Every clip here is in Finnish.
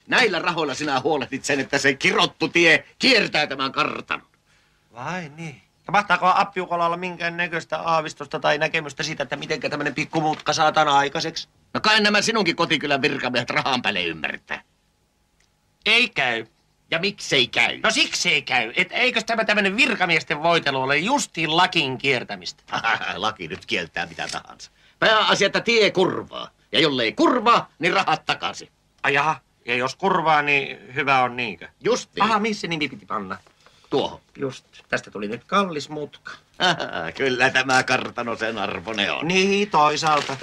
Näillä rahoilla sinä huolehdit sen, että se kirottu tie kiertää tämän kartanon. Vai niin? Ja mahtaako appiukolla olla minkään näköistä aavistusta tai näkemystä siitä, että mitenkä tämmönen pikkumutka saatan aikaiseksi? No kai nämä sinunkin kotikylän virkamiehet rahan päälle ymmärtää. Ei käy. Ja miksei käy? No siksi ei käy. Et eikös tämä tämmönen virkamiesten voitelu ole justiin lakin kiertämistä? Laki nyt kieltää mitä tahansa. Pääasia, että tie kurvaa. Ja jollei kurvaa, niin rahat takaisin. Ai jaha. Ja jos kurvaa, niin hyvä on niinkö? Just niin. Aha, missä nimi piti panna? Tuohon. Just. Tästä tuli nyt kallis mutka. Kyllä tämä kartano sen arvoinen on. Niin, toisaalta.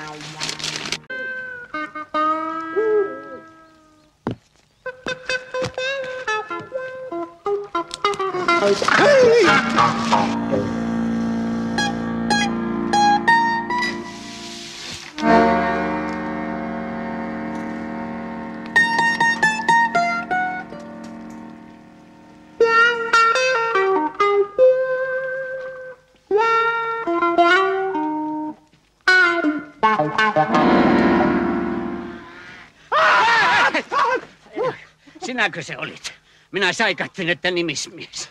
Hei! Sinäkö se olit? Minä säikähtin, että nimismies.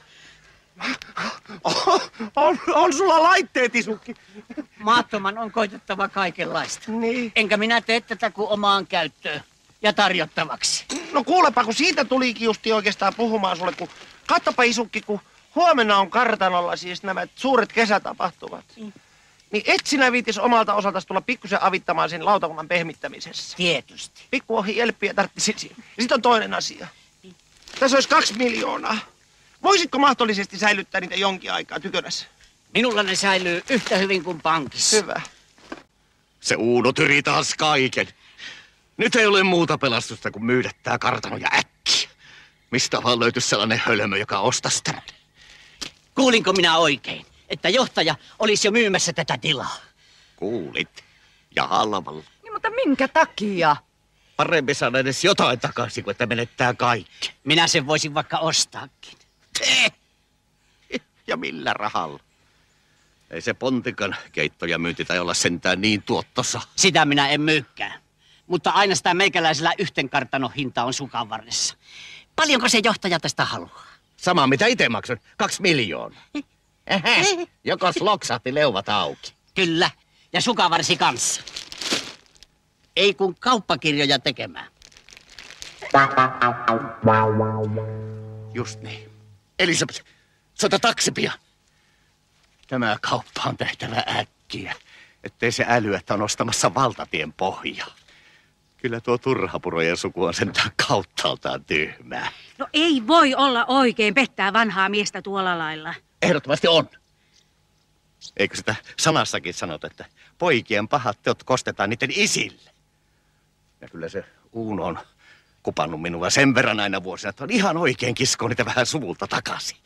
On sulla laitteet, Isukki. Maattoman on koitettava kaikenlaista. Niin. Enkä minä tee tätä kuin omaan käyttöön ja tarjottavaksi. No kuulepa, kun siitä tulikin justi oikeastaan puhumaan sulle, kun katsopa Isukki, kun huomenna on kartanolla siis nämä suuret kesätapahtumat. Niin et sinä viitis omalta osaltasi tulla pikkusen avittamaan sen lautakunnan pehmittämisessä. Tietysti. Pikku ohi elppiä tarvitsisi. Ja sitten on toinen asia. Tässä olisi 2 miljoonaa. Voisitko mahdollisesti säilyttää niitä jonkin aikaa tykönässä? Minulla ne säilyy yhtä hyvin kuin pankissa. Hyvä. Se Uuno tyri taas kaiken. Nyt ei ole muuta pelastusta kuin myydä tää kartano ja äkkiä. Mistä vaan löytyisi sellainen hölmö, joka ostaisi tämän? Kuulinko minä oikein, että johtaja olisi jo myymässä tätä tilaa? Kuulit. Ja halvalla. Niin, mutta minkä takia? Parempi saada edes jotain takaisin, kuin että menettää kaikki. Minä sen voisin vaikka ostaakin. Ja millä rahalla? Ei se pontikan keitto ja myynti tai olla sentään niin tuottosa. Sitä minä en myykkään. Mutta aina sitä meikäläisellä yhten kartanon hinta on sukan varressa. Paljonko se johtaja tästä haluaa? Sama mitä itse maksan, 2 miljoonaa. Jokos loksahti leuvat auki. Kyllä, ja sukavarsi kanssa. Ei kun kauppakirjoja tekemään. Just niin. Elisabeth, soita taksi pian. Tämä kauppa on tehtävä äkkiä, ettei se älyä, että on ostamassa valtatien pohjaa. Kyllä tuo turhapurojen suku on sentään kauttaaltaan tyhmää. No ei voi olla oikein pettää vanhaa miestä tuolla lailla. Ehdottomasti on. Eikö sitä sanassakin sanota, että poikien pahat teot kostetaan niiden isille? Ja kyllä se Uuno on kupannut minua sen verran aina vuosina, että on ihan oikein kiskoa niitä vähän suvulta takaisin.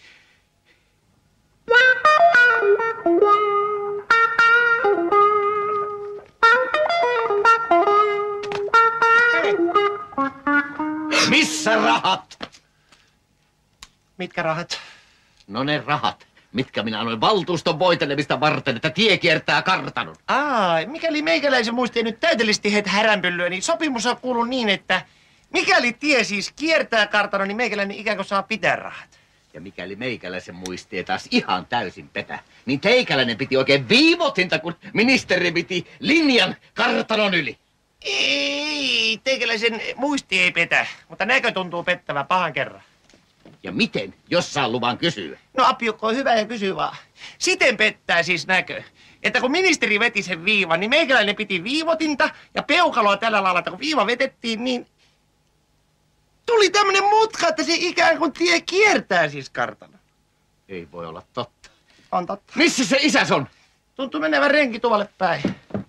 Missä rahat? Mitkä rahat? No ne rahat, mitkä minä annoin valtuuston voitelemista varten, että tie kiertää kartanon. Mikäli meikäläisen muisti nyt täydellisesti heitä häränpyllyä, niin sopimus on kuullut niin, että mikäli tie siis kiertää kartanon, niin meikäläinen ikään kuin saa pitää rahat. Ja mikäli meikäläisen muistii taas ihan täysin petä, niin teikäläinen piti oikein viivotinta, kun ministeri piti linjan kartanon yli. Ei, teikäläisen muisti ei petä, mutta näkö tuntuu pettävän pahan kerran. Ja miten, jos saa luvan kysyä? No appiukko on hyvä ja kysy vaan. Siten pettää siis näkö, että kun ministeri veti sen viivan, niin meikäläinen piti viivotinta ja peukaloa tällä lailla, että kun viiva vetettiin, niin tuli tämmönen mutka, että se ikään kuin tie kiertää siis kartano. Ei voi olla totta. On totta. Missä se isäs on? Tuntuu menevän renki tuolle päin.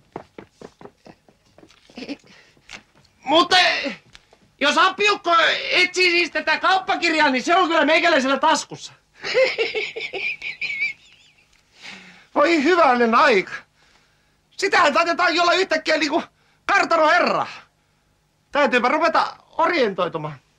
Mutta jos appiukko etsii siis tätä kauppakirjaa, niin se on kyllä meikäläisellä taskussa. Voi hyvänen aika. Sitähän taitetaan olla yhtäkkiä niinku kartanoherra. Täytyypä ruveta orientoitumaan.